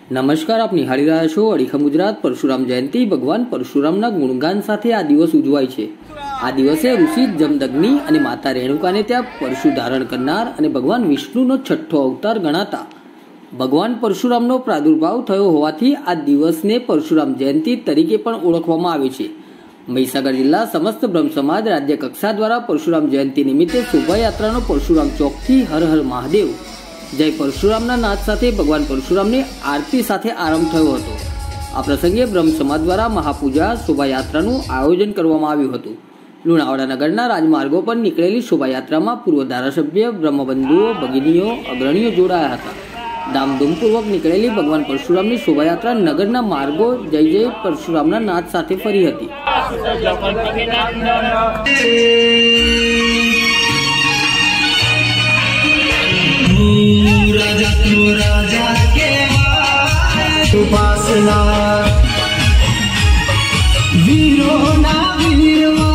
નમસ્કાર, આપ નિહાળી રહ્યા છો અડીખમ ગુજરાત. પરશુરામ જયંતિ ભગવાન પરશુરામના ગુણગાન સાથે આ દિવસ ઉજવાય છે. આ દિવસે ઋષિ જમદગ્નિ અને માતા રેણુકાને ત્યાં પરશુ ધારણ કરનાર અને ભગવાન વિષ્ણુનો છઠ્ઠો અવતાર ગણાતા ભગવાન પરશુરામનો પ્રાદુર્ભાવ થયો હોવાથી આ દિવસને પરશુરામ જયંતિ તરીકે પણ ઓળખવામાં આવે છે. મહીસાગર જિલ્લા સમસ્ત બ્રહ્મ સમાજ રાજ્ય કક્ષા દ્વારા પરશુરામ જયંતિ નિમિત્તે શોભાયાત્રાનો પરશુરામ ચોકથી હર હર મહાદેવ જય પરશુરામના નાદ સાથે ભગવાન પરશુરામની આરતી સાથે આરંભ થયો હતો. આ પ્રસંગે બ્રહ્મ સમાજ દ્વારા મહાપૂજા શોભાયાત્રાનું આયોજન કરવામાં આવ્યું હતું. લુણાવાડા નગરના રાજમાર્ગો પર નીકળેલી શોભાયાત્રામાં પૂર્વ ધારાસભ્ય, બ્રહ્મબંધુઓ, ભગીનીઓ, અગ્રણીઓ જોડાયા હતા. ધામધૂમપૂર્વક નીકળેલી ભગવાન પરશુરામની શોભાયાત્રા નગરના માર્ગો જય જય પરશુરામના નાદ સાથે ફરી હતી. राजा के उपासना वीरों ना वीर